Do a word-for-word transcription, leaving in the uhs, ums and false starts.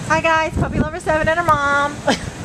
Hi guys, Puppy Lover seven and her mom.